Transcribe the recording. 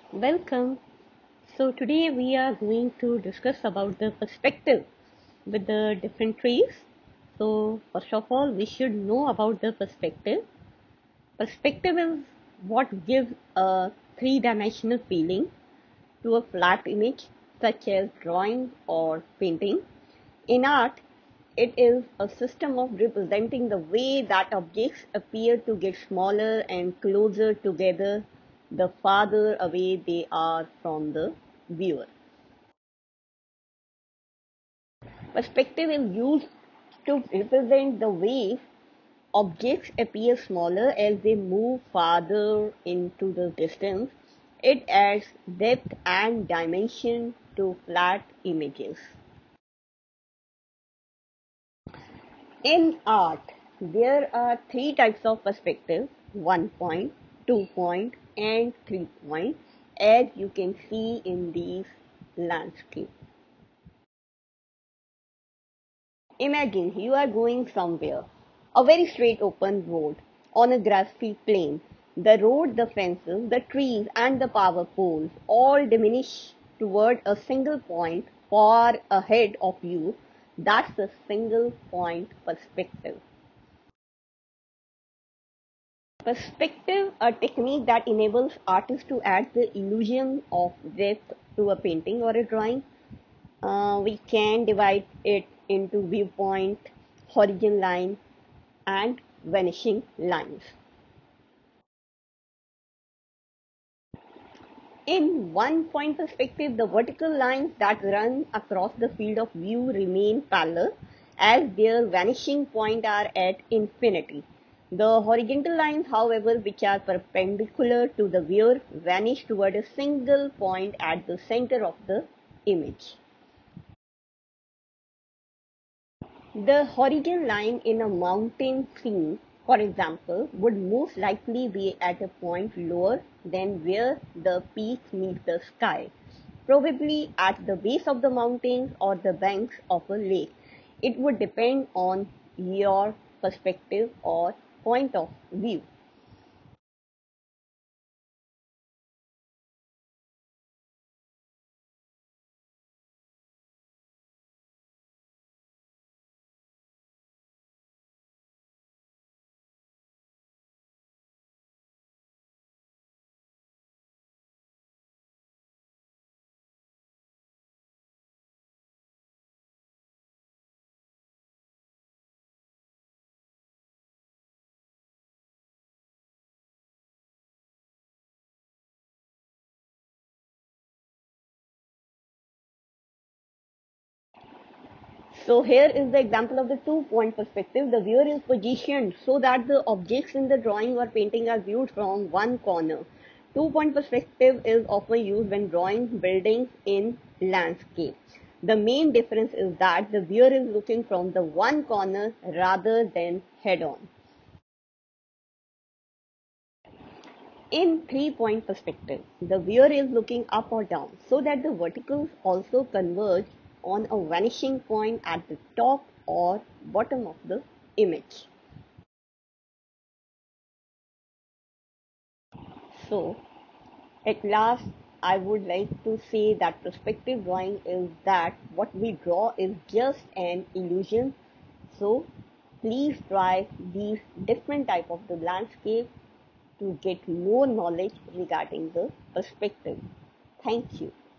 Welcome. So today we are going to discuss about the perspective with the different trees. So first of all, we should know about the perspective. Perspective is what gives a three-dimensional feeling to a flat image such as drawing or painting. In art, it is a system of representing the way that objects appear to get smaller and closer together the farther away they are from the viewer. Perspective is used to represent the way objects appear smaller as they move farther into the distance. It adds depth and dimension to flat images. In art, there are three types of perspective: 1 point, 2 point, and 3 point, as you can see in these landscapes. Imagine you are going somewhere, a very straight open road on a grassy plain. The road, the fences, the trees, and the power poles all diminish toward a single point far ahead of you. That's a single point perspective. Perspective, a technique that enables artists to add the illusion of depth to a painting or a drawing. We can divide it into viewpoint, horizon line, and vanishing lines. In 1 point perspective, the vertical lines that run across the field of view remain parallel as their vanishing point are at infinity. The horizontal lines, however, which are perpendicular to the viewer, vanish toward a single point at the center of the image. The horizon line in a mountain scene, for example, would most likely be at a point lower than where the peaks meet the sky, probably at the base of the mountains or the banks of a lake. It would depend on your perspective or point of view. So here is the example of the 2 point perspective. The viewer is positioned so that the objects in the drawing or painting are viewed from one corner. 2 point perspective is often used when drawing buildings in landscape. The main difference is that the viewer is looking from the one corner rather than head on. In 3 point perspective, the viewer is looking up or down so that the verticals also converge on a vanishing point at the top or bottom of the image. So, at last, I would like to say that perspective drawing is that what we draw is just an illusion. So, please try these different type of the landscape to get more knowledge regarding the perspective. Thank you.